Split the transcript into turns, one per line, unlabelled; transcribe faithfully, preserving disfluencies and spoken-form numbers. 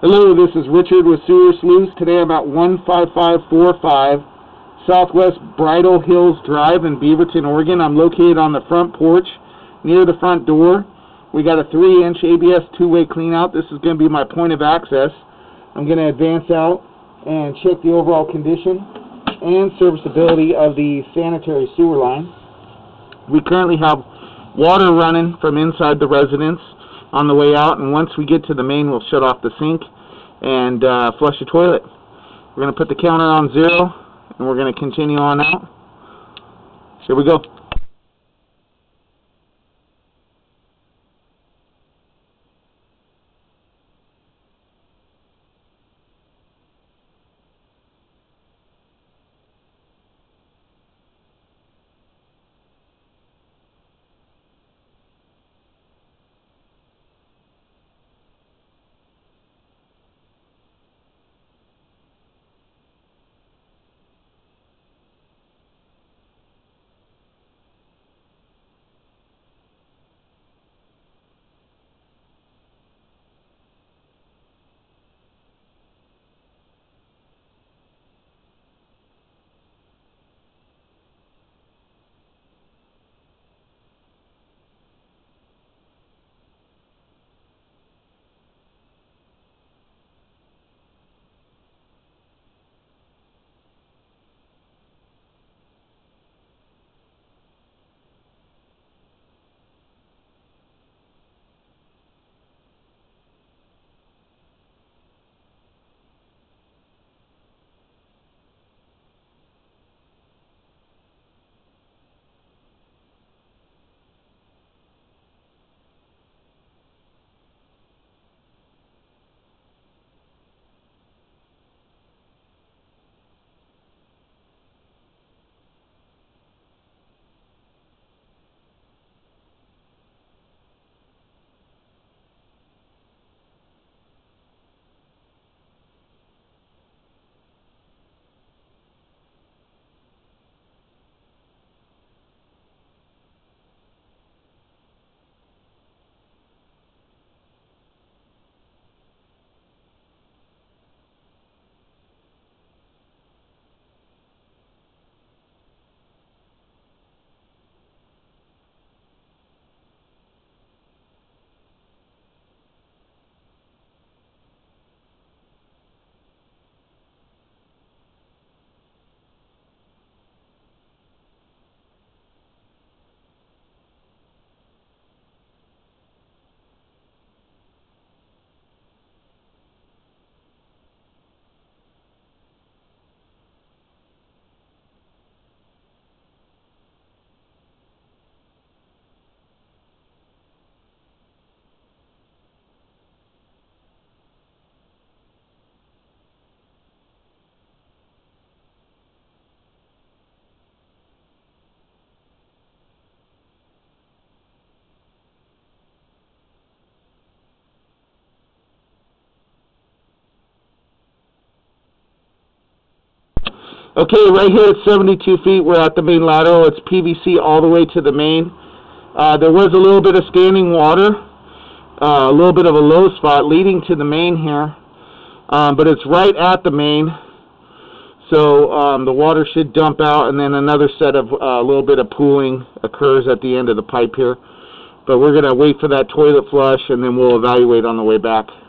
Hello, this is Richard with Sewer Sleuths. Today I'm at one five five four five Southwest Bridal Hills Drive in Beaverton, Oregon. I'm located on the front porch near the front door. We got a three inch A B S two-way cleanout. This is going to be my point of access. I'm going to advance out and check the overall condition and serviceability of the sanitary sewer line. We currently have water running from inside the residence on the way out, and once we get to the main, we'll shut off the sink and uh, flush the toilet. We're going to put the counter on zero, and we're going to continue on out. Here we go. Okay, right here at seventy-two feet, we're at the main lateral. It's P V C all the way to the main. Uh, there was a little bit of standing water, uh, a little bit of a low spot leading to the main here, um, but it's right at the main, so um, the water should dump out, and then another set of a uh, little bit of pooling occurs at the end of the pipe here. But we're going to wait for that toilet flush, and then we'll evaluate on the way back.